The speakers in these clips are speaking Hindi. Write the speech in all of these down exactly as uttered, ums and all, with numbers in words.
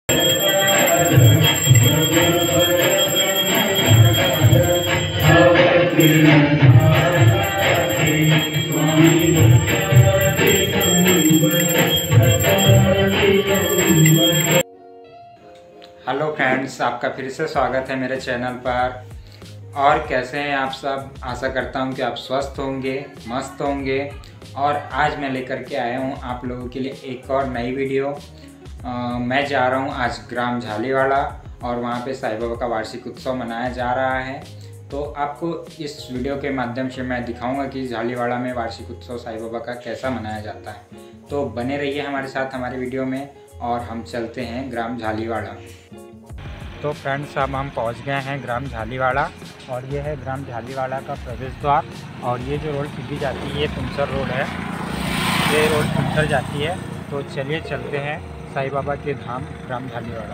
हेलो फ्रेंड्स, आपका फिर से स्वागत है मेरे चैनल पर। और कैसे हैं आप सब? आशा करता हूं कि आप स्वस्थ होंगे, मस्त होंगे। और आज मैं लेकर के आया हूं आप लोगों के लिए एक और नई वीडियो। आ, मैं जा रहा हूं आज ग्राम झालीवाड़ा और वहां पे साईं बाबा का वार्षिक उत्सव मनाया जा रहा है। तो आपको इस वीडियो के माध्यम से मैं दिखाऊंगा कि झालीवाड़ा में वार्षिक उत्सव साईं बाबा का कैसा मनाया जाता है। तो बने रहिए हमारे साथ हमारे वीडियो में और हम चलते हैं ग्राम झालीवाड़ा। तो फ्रेंड्स, अब हम पहुंच गए हैं ग्राम झालीवाड़ा और ये है ग्राम झालीवाड़ा का प्रवेश द्वार। और ये जो रोड सीधी जाती है ये तुमसर रोड है, ये रोड तुमसर जाती है। तो चलिए चलते हैं साईं बाबा के धाम ग्राम झालीवाड़ा।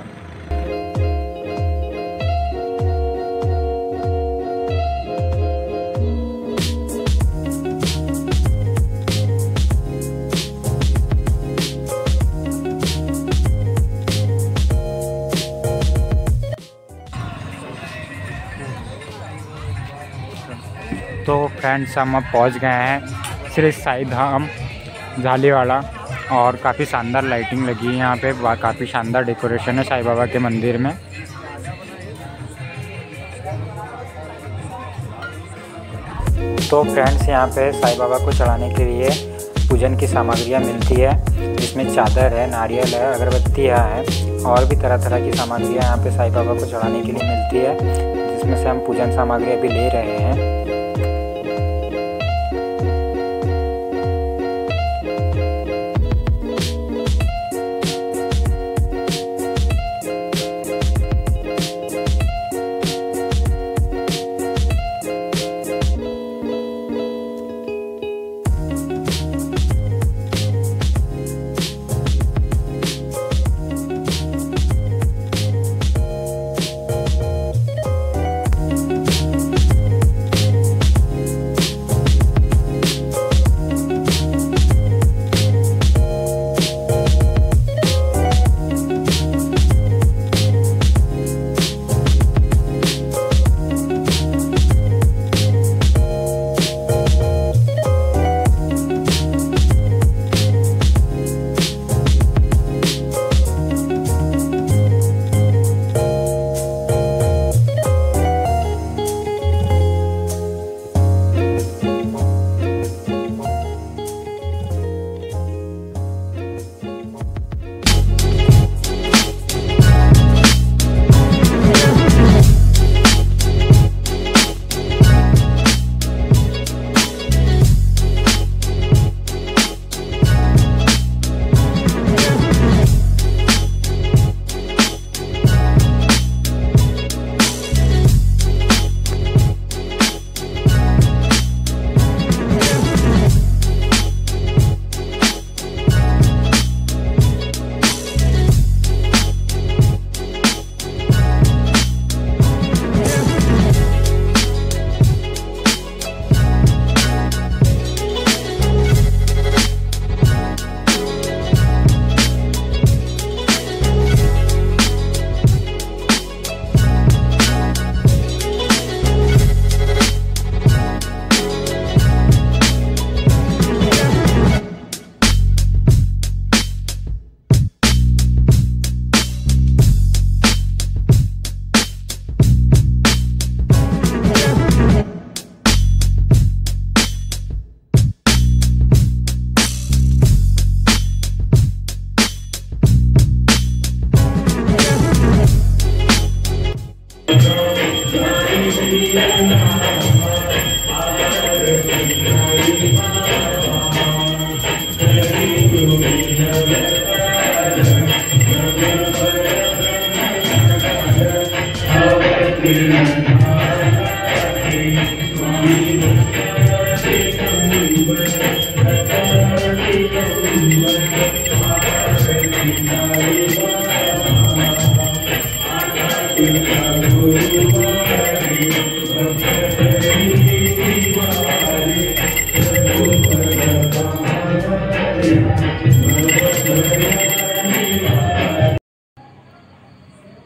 तो फ्रेंड्स, हम अब पहुंच गए हैं श्री साई धाम झालीवाड़ा और काफ़ी शानदार लाइटिंग लगी है यहाँ पे, काफ़ी शानदार डेकोरेशन है साईं बाबा के मंदिर में। तो फ्रेंड्स, यहाँ पे साईं बाबा को चढ़ाने के लिए पूजन की सामग्रियाँ मिलती है, जिसमें चादर है, नारियल है, अगरबत्तियाँ हैं और भी तरह तरह की सामग्रियाँ यहाँ पे साईं बाबा को चढ़ाने के लिए मिलती है, जिसमें से हम पूजन सामग्री अभी ले रहे हैं।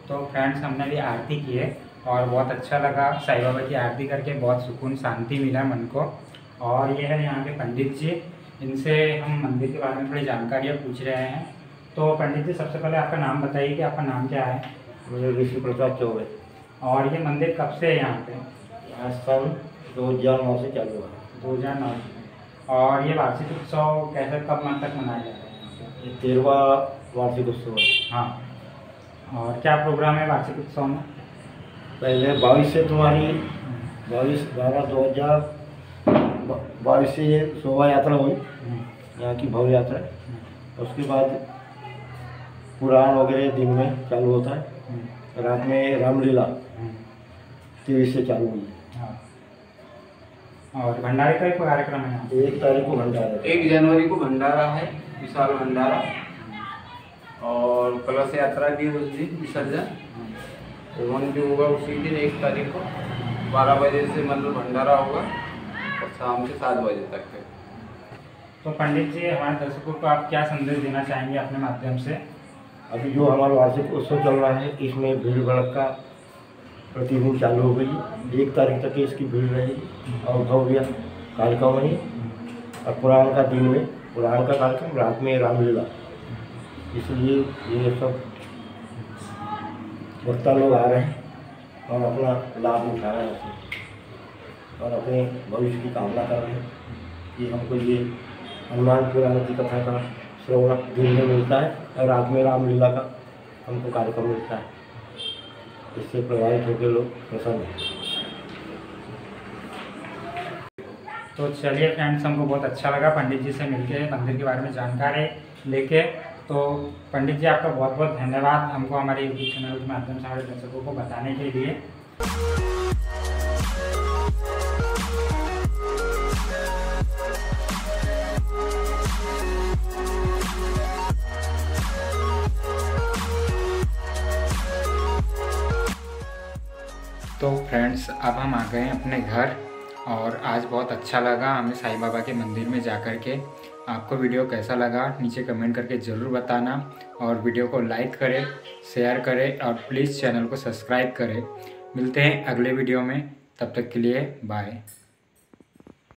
तो फ्रेंड्स हमने भी आरती की है और बहुत अच्छा लगा। साईं बाबा की आरती करके बहुत सुकून शांति मिला मन को। और ये है यहाँ के पंडित जी, इनसे हम मंदिर के बारे में थोड़ी जानकारियाँ पूछ रहे हैं। तो पंडित जी सबसे पहले आपका नाम बताइए कि आपका नाम क्या है? मुझे ऋषि प्रसाद चौबे। और ये मंदिर कब से है यहाँ पे? आज सन दो हज़ार नौ से चालू हुआ। दो हज़ार नौ से। और ये वार्षिक उत्सव कैसे कब मन तक मनाया जाता है यहाँ पे? ये तेरहवा वार्षिक उत्सव है। हाँ। और क्या प्रोग्राम है वार्षिक उत्सव में? पहले बाईस से तुम्हारी बाईस बारह दो हज़ार बाईस से शोभा यात्रा हुई, यहाँ की भव्य यात्रा। उसके बाद पुराण वगैरह दिन में चालू होता है, रात में रामलीला तेईस से चालू हुई। और भंडारे का एक कार्यक्रम है यहाँ? एक तारीख को भंडारा, एक जनवरी को भंडारा है, विशाल भंडारा। और कलश यात्रा भी है उस दिन, विसर्जन हवन भी होगा उसी दिन एक तारीख को। बारह बजे से मतलब भंडारा होगा और शाम के सात बजे तक है। तो पंडित जी हमारे दर्शकों को आप क्या संदेश देना चाहेंगे अपने माध्यम से? अभी जो हमारा वार्षिक उत्सव चल रहा है इसमें भीड़ भड़का प्रतिदिन चालू हो गई। एक तारीख तक इसकी भीड़ रहेगी और भव्य कार्यक्रम है। और पुराण का दिन में पुराण का कार्यक्रम, रात में रामलीला। इसलिए ये सब वक्ता लोग आ रहे हैं और अपना लाभ उठा रहे हैं उसमें और अपने भविष्य की कामना कर रहे हैं कि हमको ये हनुमान पुराण की कथा का श्रवण दिन में मिलता है और रात में रामलीला का हमको कार्यक्रम मिलता है। इससे प्रभावित होकर लोग प्रसन्न हैं। तो चलिए फ्रेंड्स, हमको बहुत अच्छा लगा पंडित जी से मिलके, मंदिर के बारे में जानकारी लेके। तो पंडित जी आपका बहुत बहुत धन्यवाद हमको हमारे यूट्यूब चैनल के माध्यम से हमारे दर्शकों को बताने के लिए। तो फ्रेंड्स अब हम आ गए अपने घर और आज बहुत अच्छा लगा हमें साईं बाबा के मंदिर में जाकर के। आपको वीडियो कैसा लगा नीचे कमेंट करके ज़रूर बताना और वीडियो को लाइक करें, शेयर करें और प्लीज़ चैनल को सब्सक्राइब करें। मिलते हैं अगले वीडियो में, तब तक के लिए बाय।